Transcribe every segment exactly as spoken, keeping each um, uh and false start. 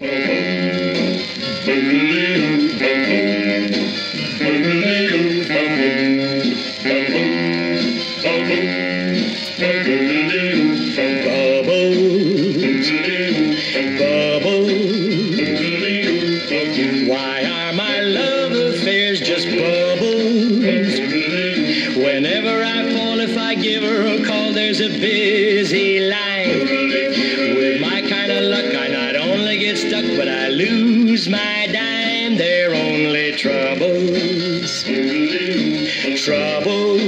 Why are my love affairs just bubbles? Whenever I fall, if I give her a call, there's a busy line. With my kind of luck, I not only get stuck, but I lose my dime. They're only troubles, troubles.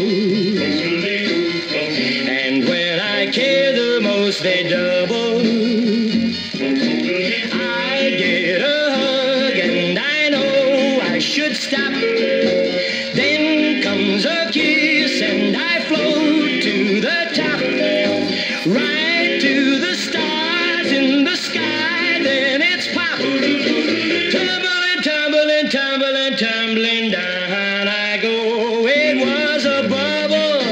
And when I care the most, they double. I get a hug and I know I should stop. Then comes a kiss and I float to the top, right to the stars in the sky. Then it's pop, tumbling, tumbling, tumbling, tumbling down I go. It was a bubble,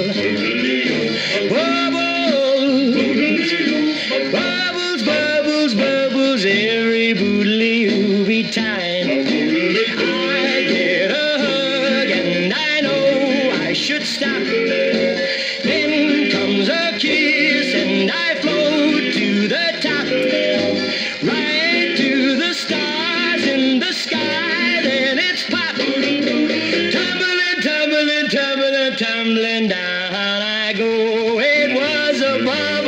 bubbles, bubbles, bubbles, bubbles, every boodly-ooby time. I get a hug and I know I should stop. Then comes a kiss and I float to the top, right to the stars in the sky. Then it's pop, tumbling, tumbling, tumbling, tumbling down I go. It was a bubble.